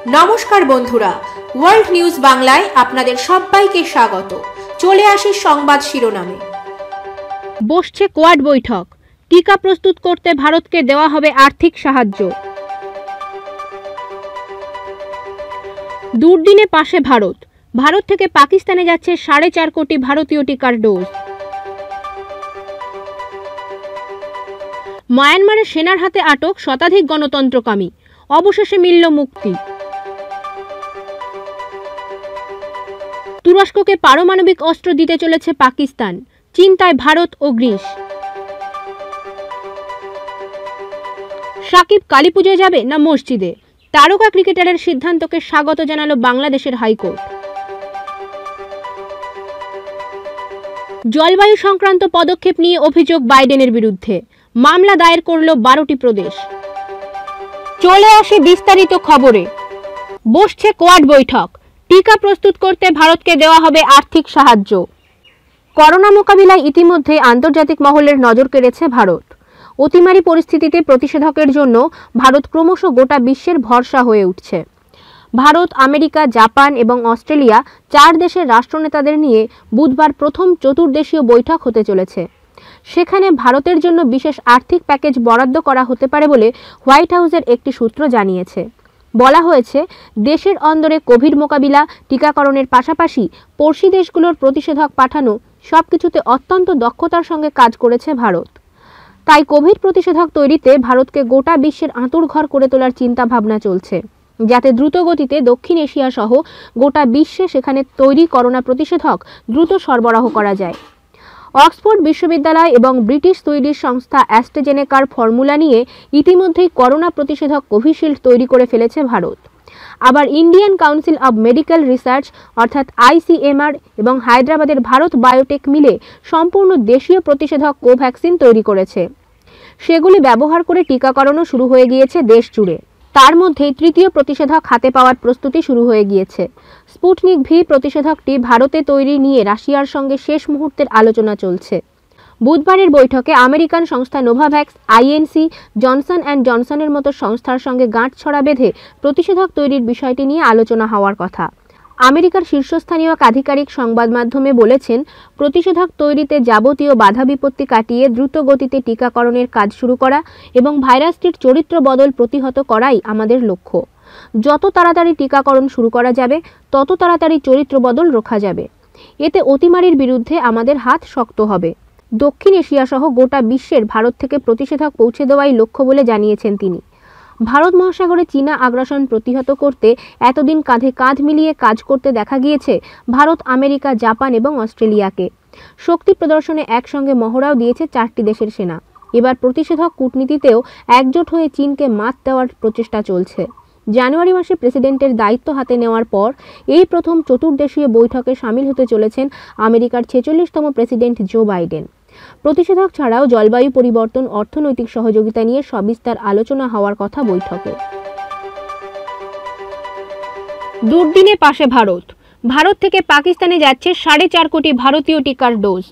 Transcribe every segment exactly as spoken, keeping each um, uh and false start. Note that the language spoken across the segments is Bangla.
নমস্কার বন্ধুরা, ওয়ার্ল্ড নিউজ বাংলায় আপনাদের সবাইকে স্বাগত। চলে আসি সংবাদ শিরোনামে। বসছে কোয়াড বৈঠক, টিকা প্রস্তুত করতে ভারতকে দেওয়া হবে আর্থিক সাহায্য। দুর্দিনে পাশে ভারত, ভারত থেকে পাকিস্তানে যাচ্ছে সাড়ে চার কোটি ভারতীয় টিকার ডোজ। মায়ানমারের সেনার হাতে আটক শতাধিক গণতন্ত্রকামী, অবশেষে মিলল মুক্তি। তুরস্ককে পারমাণবিক অস্ত্র দিতে চলেছে পাকিস্তান, চিন্তায় ভারত ও গ্রিস। সাকিব কালীপুজোয় যাবে না মসজিদে, তারকা ক্রিকেটারের সিদ্ধান্তকে স্বাগত জানালো বাংলাদেশের হাইকোর্ট। জলবায়ু সংক্রান্ত পদক্ষেপ নিয়ে অভিযোগ বাইডেনের বিরুদ্ধে, মামলা দায়ের করল বারোটি প্রদেশ। চলে আসে বিস্তারিত খবরে। বসছে কোয়াড বৈঠক, টিকা প্রস্তুত করতে ভারতকে দেওয়া হবে আর্থিক সাহায্য। করোনা মোকাবিলায় ইতিমধ্যে আন্তর্জাতিক মহলের নজর কেড়েছে ভারত। অতিমারি পরিস্থিতিতে প্রতিষেধকের জন্য ভারত ক্রমশ গোটা বিশ্বের ভরসা হয়ে উঠছে। ভারত, আমেরিকা, জাপান এবং অস্ট্রেলিয়া চার দেশের রাষ্ট্রনেতাদের নিয়ে বুধবার প্রথম চতুর্দেশীয় বৈঠক হতে চলেছে। সেখানে ভারতের জন্য বিশেষ আর্থিক প্যাকেজ বরাদ্দ করা হতে পারে বলে হোয়াইট হাউসের একটি সূত্র জানিয়েছে। বলা হয়েছে, দেশের অন্দরে কোভিড মোকাবিলা, টিকাকরণের পাশাপাশি পড়শি দেশগুলোর প্রতিষেধক পাঠানো সবকিছুতে অত্যন্ত দক্ষতার সঙ্গে কাজ করেছে ভারত। তাই কোভিড প্রতিষেধক তৈরিতে ভারতকে গোটা বিশ্বের আঁতুড়ঘর করে তোলার চিন্তা ভাবনা চলছে, যাতে দ্রুত গতিতে দক্ষিণ এশিয়া সহ গোটা বিশ্বে সেখানে তৈরি করোনা প্রতিষেধক দ্রুত সরবরাহ করা যায়। অক্সফোর্ড বিশ্ববিদ্যালয় এবং ব্রিটিশ সুইডিশ সংস্থা অ্যাস্ট্রাজেনেকার ফর্মুলা নিয়ে ইতিমধ্যেই করোনা প্রতিষেধক কোভিশিল্ড তৈরি করে ফেলেছে ভারত। আবার Indian council of medical research অর্থাৎ আইসিএমআর এবং হায়দ্রাবাদের ভারত বায়োটেক মিলে সম্পূর্ণ দেশীয় প্রতিষেধক কোভ্যাক্সিন তৈরি করেছে। সেগুলি ব্যবহার করে টিকাকরণও শুরু হয়ে গিয়েছে দেশ জুড়ে। তার মধ্যেই তৃতীয় প্রতিষেধক হাতে পাওয়ার প্রস্তুতি শুরু হয়ে গিয়েছে। স্পুটনিক ভি প্রতিষেধকটি ভারতে তৈরি নিয়ে রাশিয়ার সঙ্গে শেষ মুহূর্তের আলোচনা চলছে। বুধবারের বৈঠকে আমেরিকান সংস্থা নোভাভ্যাক্স, আইএনসি, জনসন অ্যান্ড জনসনের মতো সংস্থার সঙ্গে গাঁটছড়া বেঁধে প্রতিষেধক তৈরির বিষয়টি নিয়ে আলোচনা হওয়ার কথা। আমেরিকার শীর্ষস্থানীয় এক আধিকারিক সংবাদ মাধ্যমে বলেছেন, প্রতিষেধক তৈরিতে যাবতীয় বাধা বিপত্তি কাটিয়ে দ্রুত গতিতে টিকাকরণের কাজ শুরু করা এবং ভাইরাসটির চরিত্র বদল প্রতিহত করাই আমাদের লক্ষ্য। যত তাড়াতাড়ি টিকাকরণ শুরু করা যাবে, তত তাড়াতাড়ি চরিত্র বদল রোখা যাবে। এতে অতিমারির বিরুদ্ধে আমাদের হাত শক্ত হবে। দক্ষিণ এশিয়া সহ গোটা বিশ্বের ভারত থেকে প্রতিষেধক পৌঁছে দেওয়াই লক্ষ্য বলে জানিয়েছেন তিনি। ভারত মহাসাগরে চীনা আগ্রাসন প্রতিহত করতে এতদিন কাঁধে কাঁধ মিলিয়ে কাজ করতে দেখা গিয়েছে ভারত, আমেরিকা, জাপান এবং অস্ট্রেলিয়াকে। শক্তি প্রদর্শনে একসঙ্গে মহড়াও দিয়েছে চারটি দেশের সেনা। এবার প্রতিষেধক কূটনীতিতেও একজোট হয়ে চীনকে মাত দেওয়ার প্রচেষ্টা চলছে। জানুয়ারি মাসে প্রেসিডেন্টের দায়িত্ব হাতে নেওয়ার পর এই প্রথম চতুর্দেশীয় বৈঠকে সামিল হতে চলেছেন আমেরিকার ছেচল্লিশতম প্রেসিডেন্ট জো বাইডেন। প্রতিষেধক ছাড়াও জলবায়ু পরিবর্তন, অর্থনৈতিক সহযোগিতা নিয়ে সবিস্তার আলোচনা হওয়ার কথা বৈঠকে। দুর্দিনে পাশে ভারত, ভারত থেকে পাকিস্তানে যাচ্ছে সাড়ে চার কোটি ভারতীয় টিকার ডোজ।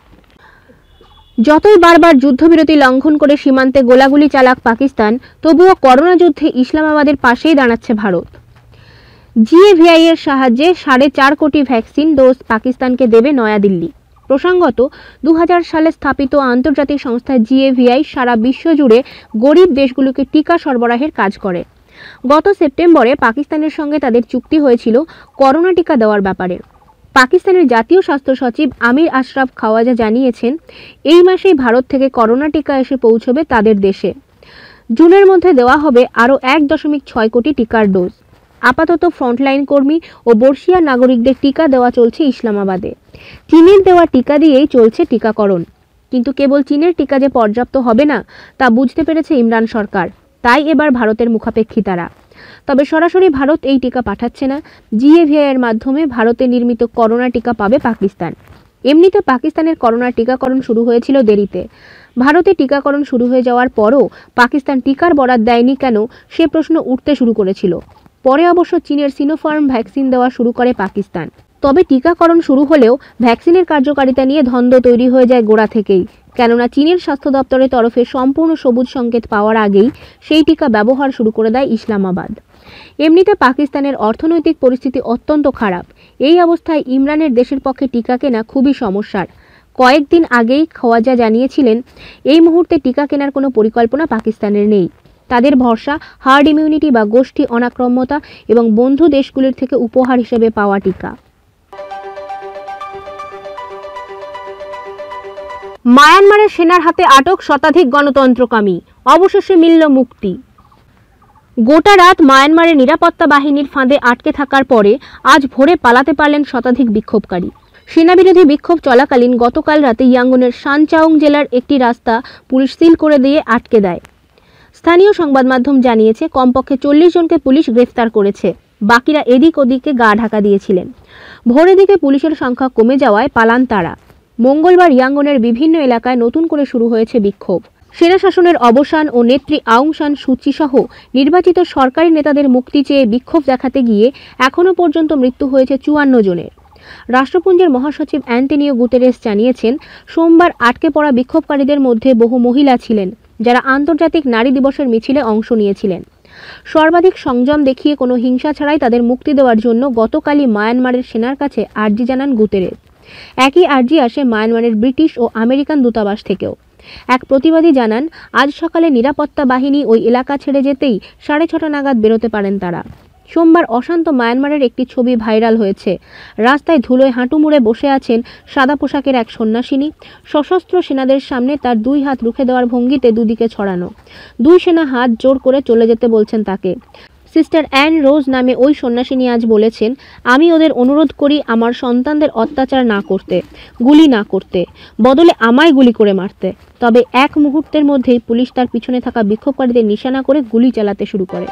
যতই বারবার যুদ্ধবিরতি লঙ্ঘন করে সীমান্তে গোলাগুলি চালাক পাকিস্তান, তবুও করোনা যুদ্ধে ইসলামাবাদের পাশেই দাঁড়াচ্ছে ভারত। জিএভিআই এর সাহায্যে সাড়ে চার কোটি ভ্যাকসিন ডোজ পাকিস্তানকে দেবে নয়াদিল্লি। প্রসঙ্গত, দু হাজার সালে স্থাপিত আন্তর্জাতিক সংস্থা জিএভিআই সারা বিশ্ব জুড়ে গরিব দেশগুলোকে টিকা সরবরাহের কাজ করে। গত সেপ্টেম্বরে পাকিস্তানের সঙ্গে তাদের চুক্তি হয়েছিল করোনা টিকা দেওয়ার ব্যাপারে। পাকিস্তানের জাতীয় স্বাস্থ্য সচিব আমির আশরাফ খাওয়াজা জানিয়েছেন, এই মাসেই ভারত থেকে করোনা টিকা এসে পৌঁছবে তাদের দেশে। জুনের মধ্যে দেওয়া হবে আরও এক দশমিক ছয় কোটি টিকার ডোজ। আপাতত ফ্রন্টলাইন কর্মী ও বর্ষিয়া নাগরিকদের টিকা দেওয়া চলছে ইসলামাবাদে। চীনের দেওয়া টিকা দিয়েই চলছে টিকাকরণ। কিন্তু কেবল চীনের টিকা যে পর্যাপ্ত হবে না, তা বুঝতে পেরেছে ইমরান সরকার। তাই এবার ভারতের মুখাপেক্ষী তারা। তবে সরাসরি ভারত এই টিকা পাঠাচ্ছে না। জিএভিআই এর মাধ্যমে ভারতে নির্মিত করোনা টিকা পাবে পাকিস্তান। এমনিতে পাকিস্তানের করোনা টিকাকরণ শুরু হয়েছিল দেরিতে। ভারতে টিকাকরণ শুরু হয়ে যাওয়ার পরও পাকিস্তান টিকার বরাদ্দ দেয়নি কেন, সে প্রশ্ন উঠতে শুরু করেছিল। পরে অবশ্য চীনের সিনোফার্ম ভ্যাকসিন দেওয়া শুরু করে পাকিস্তান। তবে টিকাকরণ শুরু হলেও ভ্যাকসিনের কার্যকারিতা নিয়ে দ্বন্দ্ব তৈরি হয়ে যায় গোড়া থেকেই। কেননা চীনের স্বাস্থ্য দপ্তরের তরফে সম্পূর্ণ সবুজ সংকেত পাওয়ার আগেই সেই টিকা ব্যবহার শুরু করে দেয় ইসলামাবাদ। এমনিতে পাকিস্তানের অর্থনৈতিক পরিস্থিতি অত্যন্ত খারাপ। এই অবস্থায় ইমরানের দেশের পক্ষে টিকা কেনা খুবই সমস্যার। কয়েকদিন আগেই খওয়াজা জানিয়েছিলেন এই মুহূর্তে টিকা কেনার কোনো পরিকল্পনা পাকিস্তানের নেই। তাদের ভরসা হার্ড ইমিউনিটি বা গোষ্ঠী অনাক্রম্যতা এবং বন্ধু দেশগুলির থেকে উপহার হিসেবে পাওয়া টিকা। মায়ানমারের সেনার হাতে আটক শতাধিক গণতন্ত্রকামী, অবশেষে মিলল মুক্তি। গোটা রাত মায়ানমারের নিরাপত্তা বাহিনীর ফাঁদে আটকে থাকার পরে আজ ভোরে পালাতে পারলেন শতাধিক বিক্ষোভকারী। সেনাবিরোধী বিক্ষোভ চলাকালীন গতকাল রাতে ইয়াঙ্গুনের সানচাউং জেলার একটি রাস্তা পুলিশ সিল করে দিয়ে আটকে দেয়। স্থানীয় সংবাদ মাধ্যম জানিয়েছে কমপক্ষে চল্লিশ জনকে পুলিশ গ্রেফতার করেছে, বাকিরা এদিক ওদিকে গা ঢাকা দিয়েছিলেন। ভোরের দিকে পুলিশের সংখ্যা কমে যাওয়ায় পালান তারা। মঙ্গলবার ইয়াঙ্গুনের বিভিন্ন এলাকায় নতুন করে শুরু হয়েছে বিক্ষোভ। সেনা শাসনের অবসান ও নেত্রী আউং সান সুচি সহ নির্বাচিত সরকারি নেতাদের মুক্তি চেয়ে বিক্ষোভ দেখাতে গিয়ে এখনও পর্যন্ত মৃত্যু হয়েছে চুয়ান্ন জনের। রাষ্ট্রপুঞ্জের মহাসচিব অ্যান্টনিও গুতেরেস জানিয়েছেন সোমবার আটকে পড়া বিক্ষোভকারীদের মধ্যে বহু মহিলা ছিলেন যারা আন্তর্জাতিক নারী দিবসের মিছিলে অংশ নিয়েছিলেন। সর্বাধিক সংযম দেখিয়ে কোনো হিংসা ছাড়াই তাদের মুক্তি দেওয়ার জন্য গতকালই মায়ানমারের সেনার কাছে আর্জি জানান গুতেরেস। একই আর্জি আসে মায়ানমারের ব্রিটিশ ও আমেরিকান দূতাবাস থেকেও। এক প্রতিবাদী জানান আজ সকালে নিরাপত্তা বাহিনী ওই এলাকা ছেড়ে যেতেই সাড়ে ছটা নাগাদ বেরোতে পারেন তারা। সোমবার অশান্ত মায়ানমারের একটি ছবি ভাইরাল হয়েছে। রাস্তায় ধুলোয় হাঁটু মুড়ে বসে আছেন সাদা পোশাকের এক সন্ন্যাসিনী। সশস্ত্র সেনাদের সামনে তার দুই হাত রুখে দেওয়ার ভঙ্গিতে দুদিকে ছড়ানো। দুই সেনা হাত জোর করে চলে যেতে বলছেন তাকে। সিস্টার অ্যান রোজ নামে ওই সন্ন্যাসিনী আজ বলেছেন, আমি ওদের অনুরোধ করি আমার সন্তানদের অত্যাচার না করতে, গুলি না করতে, বদলে আমায় গুলি করে মারতে। তবে এক মুহূর্তের মধ্যেই পুলিশ তার পিছনে থাকা বিক্ষোভকারীদের নিশানা করে গুলি চালাতে শুরু করে।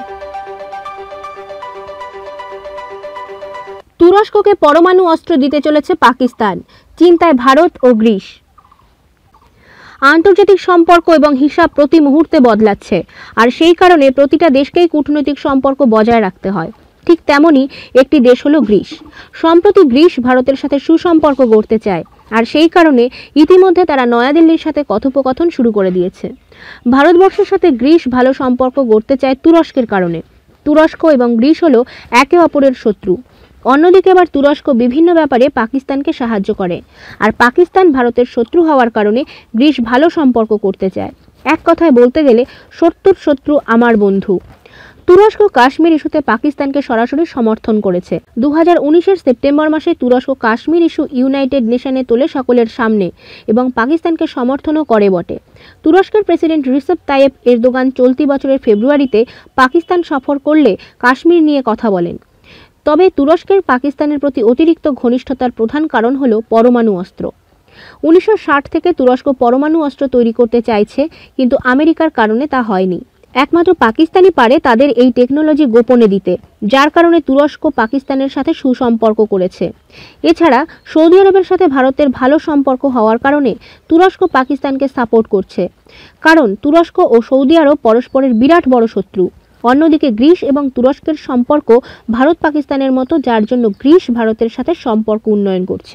তুরস্ককে পরমাণু অস্ত্র দিতে চলেছে পাকিস্তান, চিন্তায় ভারত ও গ্রিস। আন্তর্জাতিক সম্পর্ক এবং হিসাব প্রতি মুহূর্তে বদলাচ্ছে, আর সেই কারণে প্রতিটা দেশকেই কূটনৈতিক সম্পর্ক বজায় রাখতে হয়। ঠিক তেমনই একটি দেশ হলো গ্রিস। সম্প্রতি গ্রিস ভারতের সাথে সুসম্পর্ক গড়তে চায়, আর সেই কারণে ইতিমধ্যে তারা নয়াদিল্লির সাথে কথোপকথন শুরু করে দিয়েছে। ভারতবর্ষের সাথে গ্রিস ভালো সম্পর্ক গড়তে চায় তুরস্কের কারণে। তুরস্ক এবং গ্রিস হলো একে অপরের শত্রু। অন্যদিকে আবার তুরস্ক বিভিন্ন ব্যাপারে পাকিস্তানকে সাহায্য করে, আর পাকিস্তান ভারতের শত্রু হওয়ার কারণে গ্রিস ভালো সম্পর্ক করতে চায়। এক কথায় বলতে গেলে শত্রুর শত্রু আমার বন্ধু। তুরস্ক কাশ্মীর ইস্যুতে পাকিস্তানকে সরাসরি সমর্থন করেছে। দু হাজার উনিশের সেপ্টেম্বর মাসে তুরস্ক কাশ্মীর ইস্যু ইউনাইটেড নেশনে তোলে সকলের সামনে এবং পাকিস্তানকে সমর্থনও করে বটে। তুরস্কের প্রেসিডেন্ট রিসেপ তাইয়েপ এরদোগান চলতি বছরের ফেব্রুয়ারিতে পাকিস্তান সফর করলে কাশ্মীর নিয়ে কথা বলেন। তবে তুরস্কের পাকিস্তানের প্রতি অতিরিক্ত ঘনিষ্ঠতার প্রধান কারণ হলো পরমাণু অস্ত্র। উনিশশো ষাট থেকে তুরস্ক পরমাণু অস্ত্র তৈরি করতে চাইছে, কিন্তু আমেরিকার কারণে তা হয়নি। একমাত্র পাকিস্তানই পারে তাদের এই টেকনোলজি গোপনে দিতে, যার কারণে তুরস্ক পাকিস্তানের সাথে সুসম্পর্ক করেছে। এছাড়া সৌদি আরবের সাথে ভারতের ভালো সম্পর্ক হওয়ার কারণে তুরস্ক পাকিস্তানকে সাপোর্ট করছে, কারণ তুরস্ক ও সৌদি আরব পরস্পরের বিরাট বড় শত্রু। অন্যদিকে গ্রিস এবং তুরস্কের সম্পর্ক ভারত পাকিস্তানের মতো, যার জন্য গ্রিস ভারতের সাথে সম্পর্ক উন্নয়ন করছে।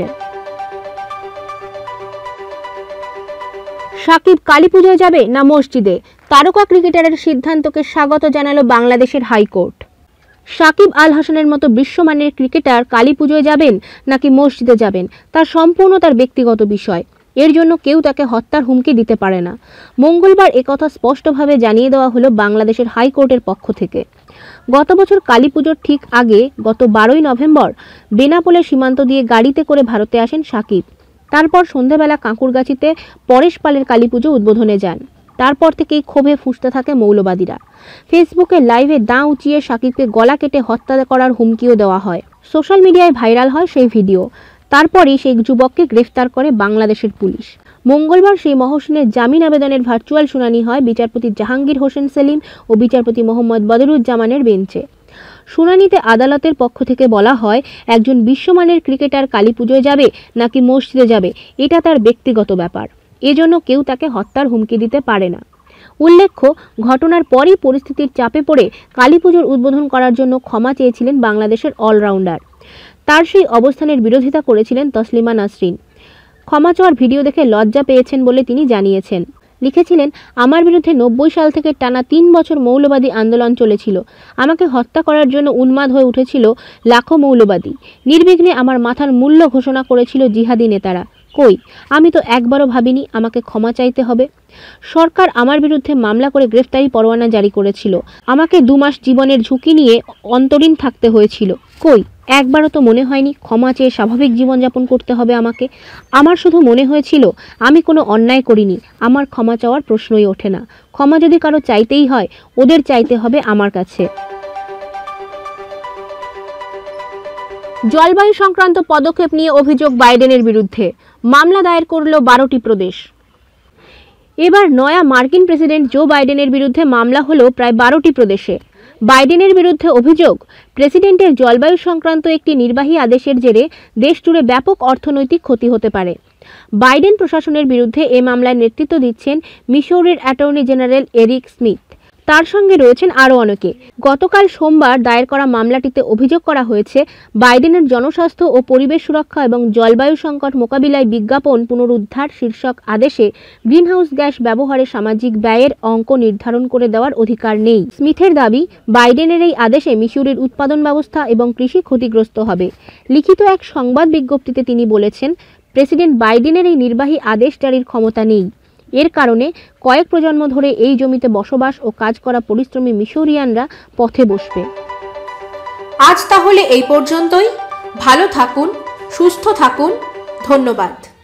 সাকিব কালী পুজোয় যাবে না মসজিদে? তারকা ক্রিকেটারের সিদ্ধান্তকে স্বাগত জানালো বাংলাদেশের হাইকোর্ট। সাকিব আল হাসানের মতো বিশ্বমানের ক্রিকেটার কালী পুজোয় যাবেন নাকি মসজিদে যাবেন তা সম্পূর্ণ তার ব্যক্তিগত বিষয়। এর জন্য কেউ তাকে হত্যার হুমকি দিতে পারে না। মঙ্গলবার একথা স্পষ্টভাবে জানিয়ে দেওয়া হলো বাংলাদেশের হাইকোর্টের পক্ষ থেকে। গত বছর কালী পুজোর ঠিক আগে গত বারোই নভেম্বর বেনাপোলের সীমান্ত দিয়ে গাড়িতে করে ভারতে আসেন সাকিব। তারপর সন্ধ্যাবেলা কাঁকুরগাছিতে পরেশ পালের কালী পুজো উদ্বোধনে যান। তারপর থেকেই ক্ষোভে ফুঁসতে থাকে মৌলবাদীরা। ফেসবুকে লাইভে দাঁ উঁচিয়ে সাকিবকে গলা কেটে হত্যা করার হুমকিও দেওয়া হয়। সোশ্যাল মিডিয়ায় ভাইরাল হয় সেই ভিডিও। তারপরই সেই যুবককে গ্রেফতার করে বাংলাদেশের পুলিশ। মঙ্গলবার সেই মহসিনের জামিন আবেদনের ভার্চুয়াল শুনানি হয় বিচারপতি জাহাঙ্গীর হোসেন সেলিম ও বিচারপতি মোহাম্মদ বদরুজ্জামানের বেঞ্চে। শুনানিতে আদালতের পক্ষ থেকে বলা হয়, একজন বিশ্বমানের ক্রিকেটার কালী পুজোয় যাবে নাকি মসজিদে যাবে এটা তার ব্যক্তিগত ব্যাপার, এজন্য কেউ তাকে হত্যার হুমকি দিতে পারে না। উল্লেখ্য, ঘটনার পরই পরিস্থিতির চাপে পড়ে কালী পুজোর উদ্বোধন করার জন্য ক্ষমা চেয়েছিলেন বাংলাদেশের অলরাউন্ডার। তার সেই অবস্থানের বিরোধিতা করেছিলেন তসলিমা নাসরিন। ক্ষমা চাওয়ার ভিডিও দেখে লজ্জা পেয়েছেন বলে তিনি জানিয়েছেন। লিখেছিলেন, আমার বিরুদ্ধে নব্বই সাল থেকে টানা তিন বছর মৌলবাদী আন্দোলন চলেছিল। আমাকে হত্যা করার জন্য উন্মাদ হয়ে উঠেছিল লাখো মৌলবাদী। নির্বিঘ্নে আমার মাথার মূল্য ঘোষণা করেছিল জিহাদি নেতারা। কই, আমি তো একবারও ভাবিনি আমাকে ক্ষমা চাইতে হবে। সরকার আমার বিরুদ্ধে মামলা করে গ্রেফতারি পরোয়ানা জারি করেছিল। আমাকে দু মাস জীবনের ঝুঁকি নিয়ে অন্তরীণ থাকতে হয়েছিল। কই, একবারও তো মনে হয়নি ক্ষমা চেয়ে স্বাভাবিক জীবনযাপন করতে হবে আমাকে। আমার শুধু মনে হয়েছিল আমি কোনো অন্যায় করিনি, আমার ক্ষমা চাওয়ার প্রশ্নই ওঠে না। ক্ষমা যদি কারো চাইতেই হয়, ওদের চাইতে হবে আমার কাছে। জলবায়ু সংক্রান্ত পদক্ষেপ নিয়ে অভিযোগ বাইডেনের বিরুদ্ধে, মামলা দায়ের করল বারোটি প্রদেশ। এবার নয়া মার্কিন প্রেসিডেন্ট জো বাইডেনের বিরুদ্ধে মামলা হলো প্রায় বারোটি প্রদেশে। বাইডেনের বিরুদ্ধে অভিযোগ, প্রেসিডেন্টের জলবায়ু সংক্রান্ত একটি নির্বাহী আদেশের জেরে দেশ জুড়ে ব্যাপক অর্থনৈতিক ক্ষতি হতে পারে। বাইডেন প্রশাসনের বিরুদ্ধে এ মামলার নেতৃত্ব দিচ্ছেন মিসৌরির অ্যাটর্নি জেনারেল এরিক স্মিথ। তার সঙ্গে রয়েছেন আরও অনেকে। গতকাল সোমবার দায়ের করা মামলাটিতে অভিযোগ করা হয়েছে, বাইডেনের জনস্বাস্থ্য ও পরিবেশ সুরক্ষা এবং জলবায়ু সংকট মোকাবিলায় বিজ্ঞাপন পুনরুদ্ধার শীর্ষক আদেশে গ্রিনহাউস গ্যাস ব্যবহারে সামাজিক ব্যয়ের অঙ্ক নির্ধারণ করে দেওয়ার অধিকার নেই। স্মিথের দাবি, বাইডেনের এই আদেশে মিসৌরির উৎপাদন ব্যবস্থা এবং কৃষি ক্ষতিগ্রস্ত হবে। লিখিত এক সংবাদ বিজ্ঞপ্তিতে তিনি বলেছেন, প্রেসিডেন্ট বাইডেনের এই নির্বাহী আদেশ জারির ক্ষমতা নেই। এর কারণে কয়েক প্রজন্ম ধরে এই জমিতে বসবাস ও কাজ করা পরিশ্রমী মিশরিয়ানরা পথে বসবে। আজ তাহলে এই পর্যন্তই। ভালো থাকুন, সুস্থ থাকুন। ধন্যবাদ।